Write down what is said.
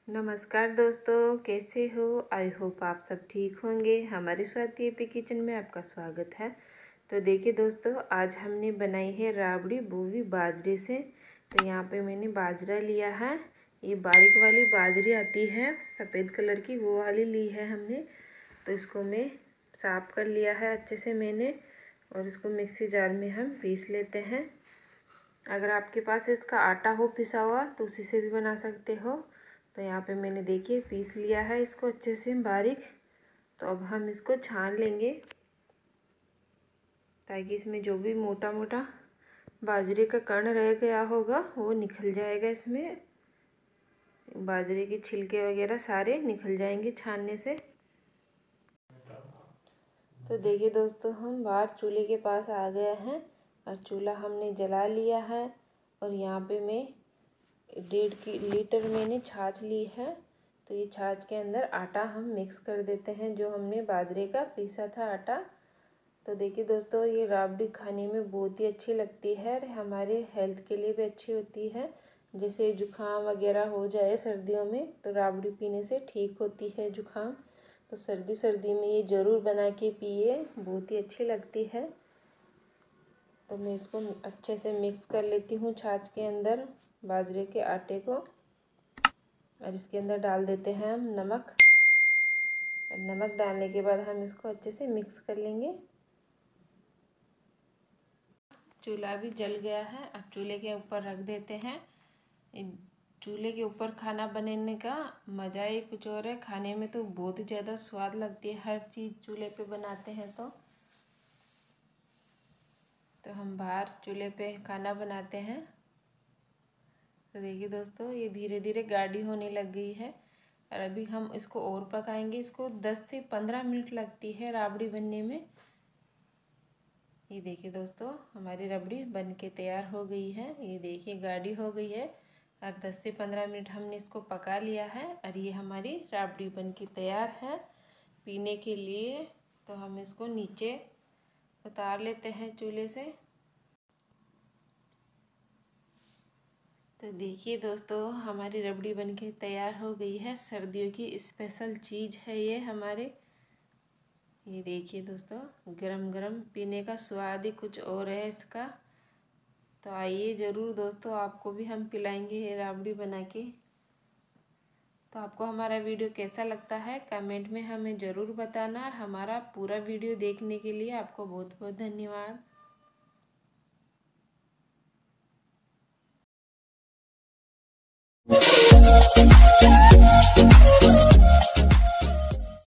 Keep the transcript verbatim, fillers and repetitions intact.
नमस्कार दोस्तों, कैसे हो? आई होप आप सब ठीक होंगे। हमारी स्वाति एपी किचन में आपका स्वागत है। तो देखिए दोस्तों, आज हमने बनाई है राबड़ी बोवी बाजरे से। तो यहाँ पे मैंने बाजरा लिया है, ये बारीक वाली बाजरी आती है सफ़ेद कलर की, वो वाली ली है हमने। तो इसको मैं साफ़ कर लिया है अच्छे से मैंने, और इसको मिक्सी जार में हम पीस लेते हैं। अगर आपके पास इसका आटा हो पिसा हुआ तो उसी से भी बना सकते हो। तो यहाँ पे मैंने देखिए पीस लिया है इसको अच्छे से बारीक। तो अब हम इसको छान लेंगे ताकि इसमें जो भी मोटा मोटा बाजरे का कण रह गया होगा वो निकल जाएगा। इसमें बाजरे के छिलके वगैरह सारे निकल जाएंगे छानने से। तो देखिए दोस्तों, हम बाहर चूल्हे के पास आ गए हैं और चूल्हा हमने जला लिया है। और यहाँ पे मैं डेढ़ की लीटर मैंने छाछ ली है। तो ये छाछ के अंदर आटा हम मिक्स कर देते हैं, जो हमने बाजरे का पीसा था आटा। तो देखिए दोस्तों, ये राबड़ी खाने में बहुत ही अच्छी लगती है और हमारे हेल्थ के लिए भी अच्छी होती है। जैसे जुकाम वगैरह हो जाए सर्दियों में तो राबड़ी पीने से ठीक होती है जुकाम। तो सर्दी सर्दी में ये ज़रूर बना के पिए, बहुत ही अच्छी लगती है। तो मैं इसको अच्छे से मिक्स कर लेती हूँ छाछ के अंदर बाजरे के आटे को। और इसके अंदर डाल देते हैं हम नमक। और नमक डालने के बाद हम इसको अच्छे से मिक्स कर लेंगे। चूल्हा भी जल गया है, अब चूल्हे के ऊपर रख देते हैं। चूल्हे के ऊपर खाना बनाने का मज़ा ही कुछ और है, खाने में तो बहुत ही ज़्यादा स्वाद लगती है। हर चीज़ चूल्हे पे बनाते हैं तो तो हम बाहर चूल्हे पे खाना बनाते हैं। तो देखिए दोस्तों, ये धीरे धीरे गाढ़ी होने लग गई है और अभी हम इसको और पकाएंगे। इसको दस से पंद्रह मिनट लगती है राबड़ी बनने में। ये देखिए दोस्तों, हमारी रबड़ी बन के तैयार हो गई है। ये देखिए गाढ़ी हो गई है और दस से पंद्रह मिनट हमने इसको पका लिया है और ये हमारी राबड़ी बन के तैयार है पीने के लिए। तो हम इसको नीचे उतार लेते हैं चूल्हे से। तो देखिए दोस्तों, हमारी रबड़ी बनके तैयार हो गई है। सर्दियों की स्पेशल चीज़ है ये हमारे। ये देखिए दोस्तों, गरम गरम पीने का स्वाद ही कुछ और है इसका। तो आइए ज़रूर दोस्तों, आपको भी हम पिलाएंगे ये राबड़ी बना के। तो आपको हमारा वीडियो कैसा लगता है कमेंट में हमें ज़रूर बताना। और हमारा पूरा वीडियो देखने के लिए आपको बहुत बहुत धन्यवाद।